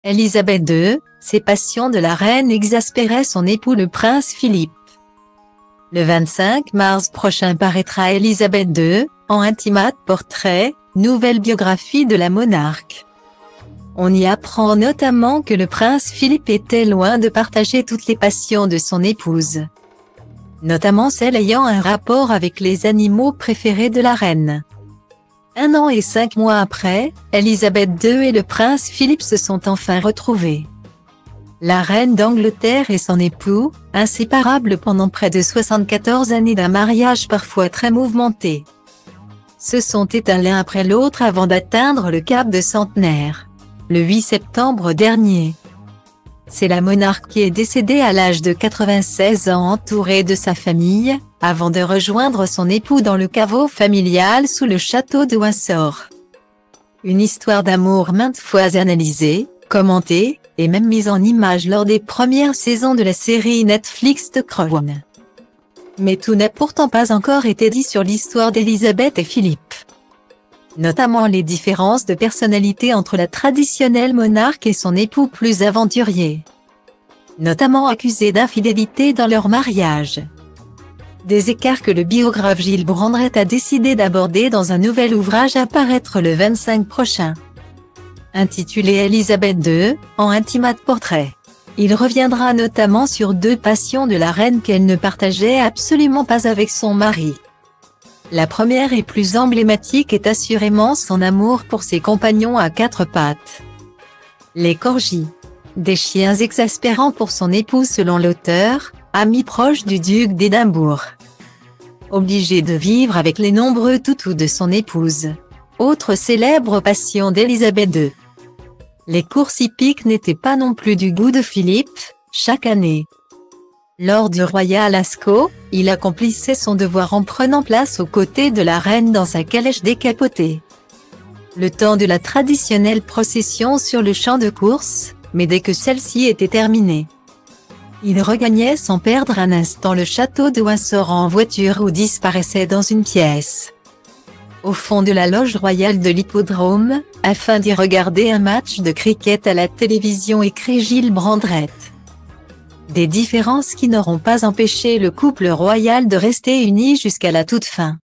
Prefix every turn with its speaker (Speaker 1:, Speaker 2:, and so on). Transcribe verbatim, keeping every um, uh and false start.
Speaker 1: Élisabeth deux, ses passions de la reine exaspéraient son époux le prince Philippe. Le vingt-cinq mars prochain paraîtra Élisabeth deux, en Intimate Portrait, nouvelle biographie de la monarque. On y apprend notamment que le prince Philippe était loin de partager toutes les passions de son épouse, notamment celle ayant un rapport avec les animaux préférés de la reine. Un an et cinq mois après, Élisabeth deux et le prince Philippe se sont enfin retrouvés. La reine d'Angleterre et son époux, inséparables pendant près de soixante-quatorze années d'un mariage parfois très mouvementé, se sont éteints l'un après l'autre avant d'atteindre le cap de centenaire, le huit septembre dernier. C'est la monarque qui est décédée à l'âge de quatre-vingt-seize ans entourée de sa famille, avant de rejoindre son époux dans le caveau familial sous le château de Windsor. Une histoire d'amour maintes fois analysée, commentée, et même mise en image lors des premières saisons de la série Netflix The Crown. Mais tout n'a pourtant pas encore été dit sur l'histoire d'Élisabeth et Philippe. Notamment les différences de personnalité entre la traditionnelle monarque et son époux plus aventurier, notamment accusé d'infidélité dans leur mariage. Des écarts que le biographe Gilles Brandrett a décidé d'aborder dans un nouvel ouvrage à paraître le vingt-cinq prochain. Intitulé Élisabeth deux, en Intimate Portrait. Il reviendra notamment sur deux passions de la reine qu'elle ne partageait absolument pas avec son mari. La première et plus emblématique est assurément son amour pour ses compagnons à quatre pattes. Les corgis. Des chiens exaspérants pour son époux selon l'auteur, ami proche du duc d'Édimbourg. Obligé de vivre avec les nombreux toutous de son épouse. Autre célèbre passion d'Élisabeth deux. Les courses hippiques n'étaient pas non plus du goût de Philippe, chaque année. Lors du Royal Ascot, il accomplissait son devoir en prenant place aux côtés de la reine dans sa calèche décapotée. Le temps de la traditionnelle procession sur le champ de course, mais dès que celle-ci était terminée, il regagnait sans perdre un instant le château de Windsor en voiture ou disparaissait dans une pièce au fond de la loge royale de l'hippodrome, afin d'y regarder un match de cricket à la télévision, écrit Gilles Brandrett. Des différences qui n'auront pas empêché le couple royal de rester uni jusqu'à la toute fin.